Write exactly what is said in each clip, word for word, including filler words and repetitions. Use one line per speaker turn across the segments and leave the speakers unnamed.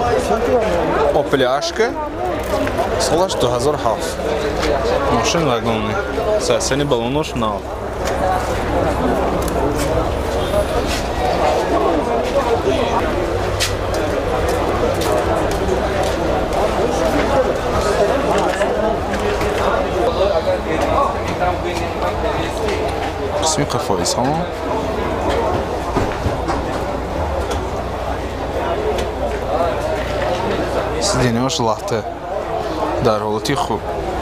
Opel Ashka سالش دو هزار و هفت ماشین واگنی ساسانی بالونش نو قسمی قفای سالن سیدینیش لحظه در حالتی خوب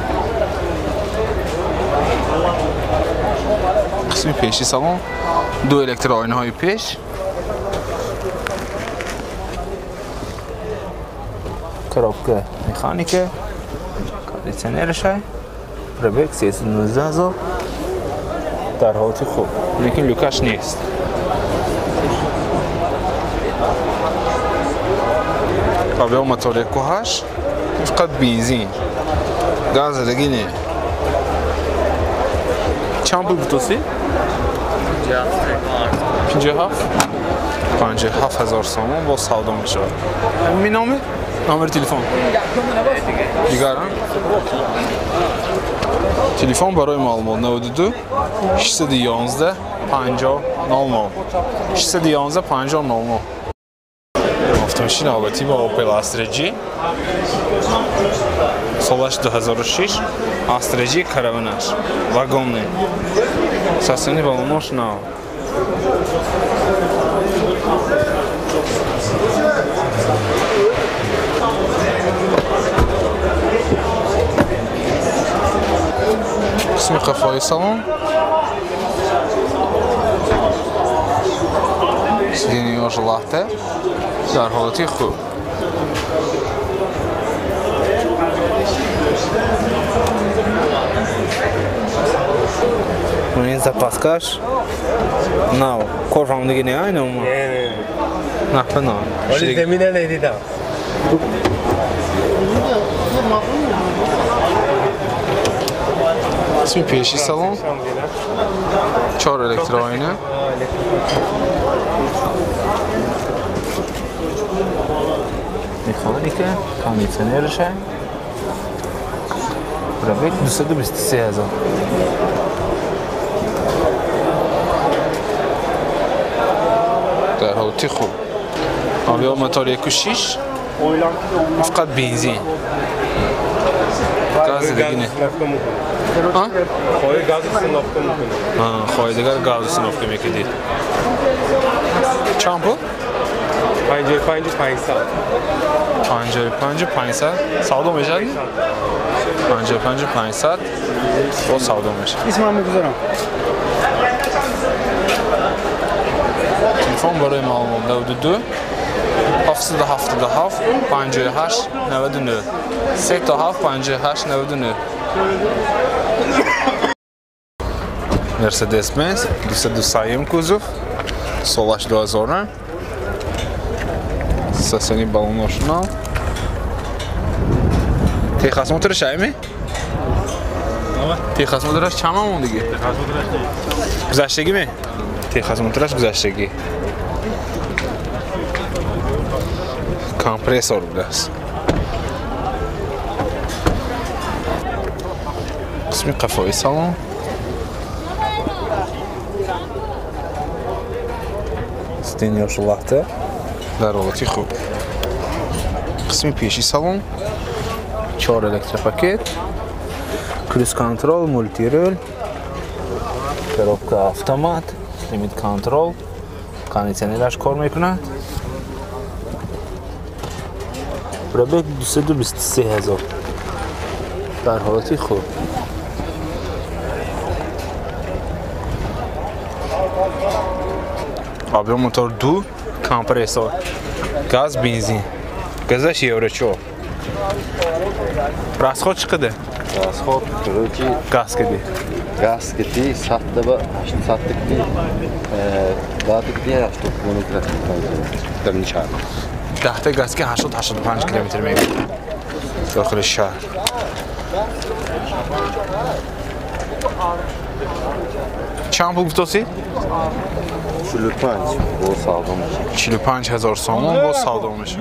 قسمی پیشی سالن دو الکتر آینه های پیش коробка механики кондиционерش های پربک سیصد و نوزده هزار در حالتی خوب لیکن لوکش نیست قبل موتور یک و هشت فقط بنزین گاز دیگه نه چند پول بتوسی؟ پنجاه و هفت پنجاه و هفت هزار سوم با سودا میشه می نامه؟ نامر تلفن دیگر هم؟ تلفن برای معلومات نود و دو ششصد و یازده پنجاه نود و نه ششصد و یازده پنجاه نود و نه автомашина албатти ба Opel Astra G солаш دو هزار و شش Astra G караванаш вагонный сасани балонош нав қисми қафои салон сиденияш лахта در حالتی خوب این запаскаш ناو کار هم دیگه نه اینو ما نه نه نه نه ولی زمینه ندیدم اسمی پیشی سالن چهار الکتر آینه مکانیکه کاندیشنرش های پربک دویست و بیست و سه هزار در حالتی خوب آبیا موتور یک و شش فقط بنزین گاز دیگه نه ها خواهی گاز سنافته میکنه ها خواهی دیگر گاز سنافته میکنید چند پول؟ پنجاه و پنج پانصد پنجاه و پنج پانصد سودا میشه پنجاه و پنج پانصد با سودا میشه اسمم میگذارم تلفن برای معلومات نود و دو هفتصد و هفتاد و هفت پنجاه و هشت نود و نه سه تا هفت پنجاه و هشت نود و نه مرسدس بنز دویست و دو سایم کوزوف солаш دو هزار ساسانی بالونش نو تیخاس موتورش چایمی؟ تیخاس موتورش چند مون دیگه؟ تیخاس موتورش گذشتگی می؟ تیخاس موتورش گذشتگی کامپرسور بوده است قسمی قفای سالن ستینیاش لحظه در حالتی خوب قسمی پیشی سالن چهار الکتر پاکت کروز کنترل مولتی رول коробка автомат لیمیت کنترل کاندیشنرش کار میکند پربک دویست و بیست و سه هزار در حالتی خوب آبیا موتور دو کامپرسور گاز بنزین گازش یورو چو расход чиqadi
расход короче
gaz kedi
gaz kedi sattı ba sattık di dadık diye yaptık bunu trafikten çıkar
ده تا gaz ki هشتاد تا هشتاد و پنج کیلومتر میره داخل شهر چند پول گفتوسی؟
چهل و پنج با سودا میشه.
چهل و پنج هزار سومان با سودا میشه.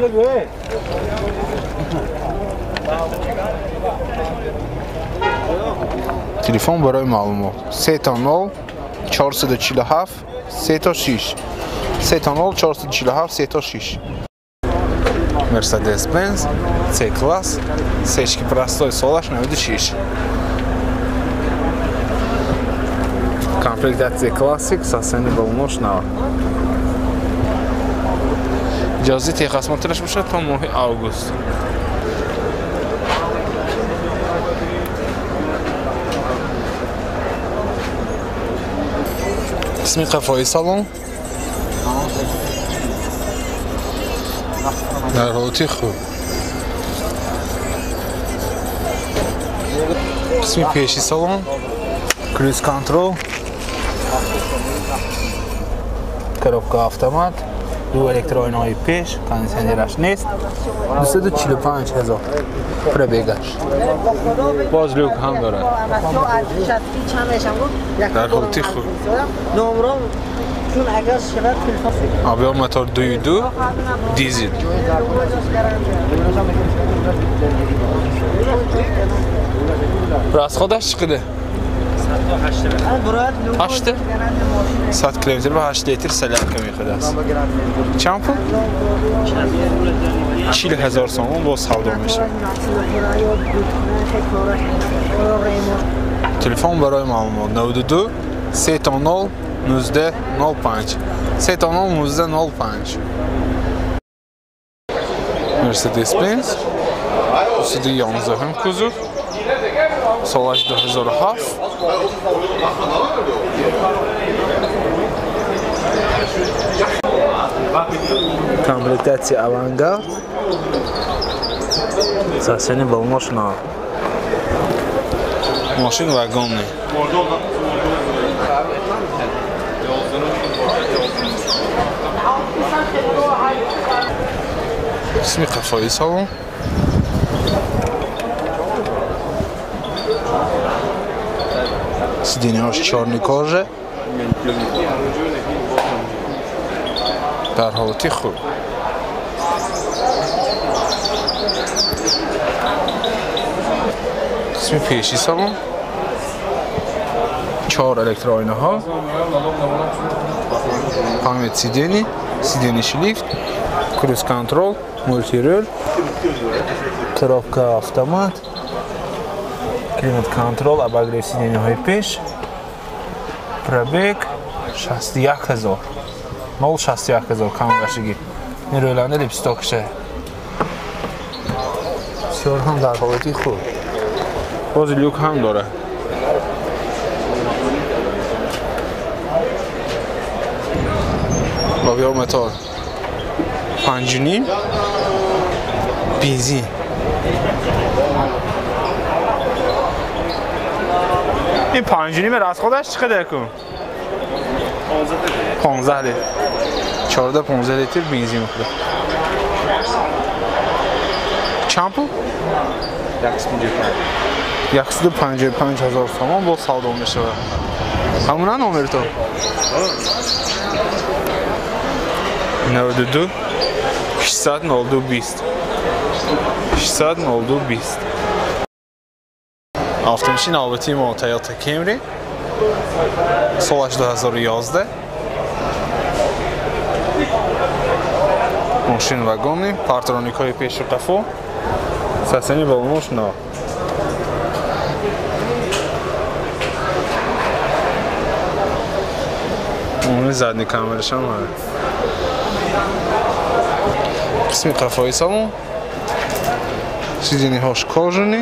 تلفن برای معلومات سه تا نول چهارصد و چهل و هفت سه تا شش سه تا نول چهارصد و چهل و هفت سه تا شش Mercedes Benz C-класс сечки простой солаш نود و شش комплектация классик сасени болмош нав иҷози техосмотраш бошад то моҳи август قسمی قفای سالن در حالتی خوب قسمی پیشی سالن کروز کنترل коробка автомат دو الکترون های پیش کاندیشنرش نیست دویست و چهل و پنج هزار پربیگش باز لوک هم داره در حالتی خوب آبیار موتور دوی دو دیزل راست خودش چقدر؟ هشت صد کیلومتر به هشت لیتر سلیقه میخواد است چند پول؟ چهل هزار سومان با سودا میشه تلفن برای معلومات نود و دو سه تا نول نوزده نول پنج سه تا نول نوزده نول پنج مرسدس بنز دویست و یازده هم کوزو سالش دو هزار و هفت комплектация авангард сасени болмош на машин вагонный قسمی قفایی سالن сиденье هاش چارنی کاژه در حالتی خوب قسمی پیشی سالن چهار الکترآینه ها پامت سیدنی سیدنی شلیفت کروز کنترل مولتی رول коробка автомат климат контрол обогрев сидений های پیش пробег шастад و یک هزار нол шастад و یک هزار камгашигӣ нерӯланда липстокше бисёр ҳам дар ҳолати хуб бози люк ҳам дора лобиёр металл панҷ و ним бензин این پنج و نیم راست خودش چقدر کن؟ پانزده لیتر چهارده پانزده لیتر بنزین میخوره چند پول؟ صد و پنجاه و پنج هزار تومان با سودا میشه همونه نامر تو؟ نود و دو ششصد نود و دو بیست ششصد نود و دو بیست автомашин албати мо Toyota Camry солаш дو ҳазору ёздаҳ машин вагони партроникҳои пешу қафо сасани болмош но умуми задни камерашам ҳаст қисми қафои салон сидениҳош кожуни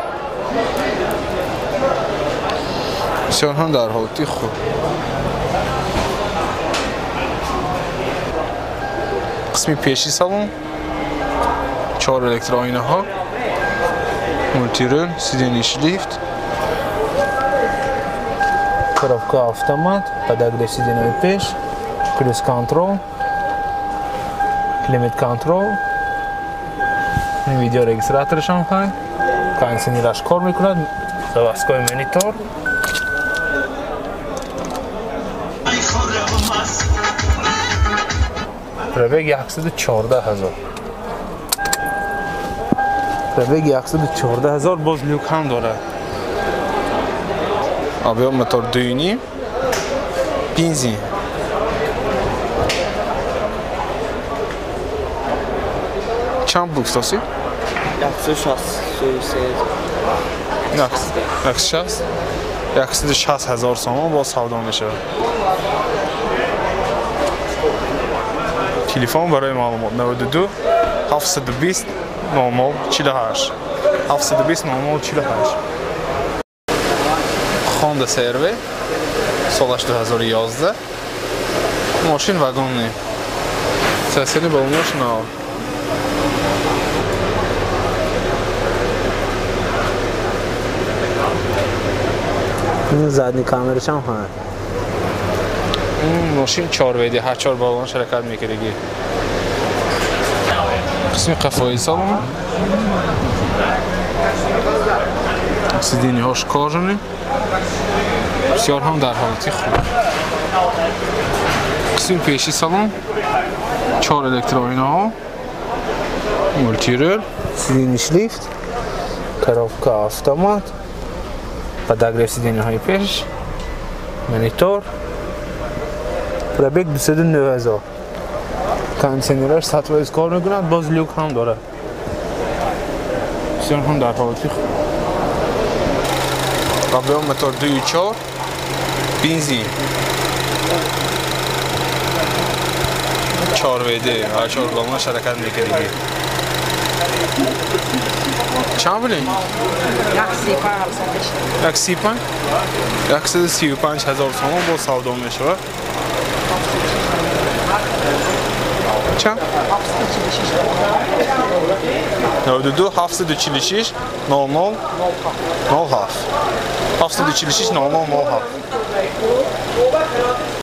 بسیار هم در حالتی خوب قسمی پیشی سالن چهار الکترآینه ها مولتی رول سیدنی شلیفت коробка автомат подогрев сидений پیش کروز کنترل климат کنترل این ویدیو رегистраторش هم خواهد кондиционераш кор мекунад заводской монитор пробег яксад و چهارده هزار. пробег яксад و چهارده هزار. باز لیوک هم داره. объем мотор دو و نیم بنزین. چند بوکس داشتی؟
яксад و шаст
яксад و шаст. яксад و шаст هزار سوم باز سودا میشه. تلفن برای معلومات نود و دو هفتصد و بیست نود و نه چهل و هشت هفتصد و بیست نود و نه چهل و هشت. Honda C R V سالش دو هزار و یازده. ماشین واگن سسیلی بالماش نه.
این زدنی کامرش هم هست.
این ماشین چهار ویدی هر چهار بالون شرکت میکردی. قسم قفایی سالن. سیدینی هاش کارجونی. بسیار هم در حالتی خوب. قسم پیشی سالن. چهار الکترونیک ها. مولتیرول.
سیدینی شلیفت. کروبکا автомат. подогрев сидений های پیش. مانیتور. پرابیگ دویست و نه هزار. کاندیشنرش سطح کار میکنند. باز لیوک هم داره.
بسیار هم در حالتی خوب. объем мотор دو و چهار بنزین چهار ویدی هر چهار بالون شرکت میکردی. چند بودی؟ یک سی پنج یکصد و سی و پنج هزار تومان با سودا میشه. چند؟ نود و دو هفتصد و چهل و شش نود و نه نود و هفت هفتصد و چهل و شش نود و نه نود و هفت.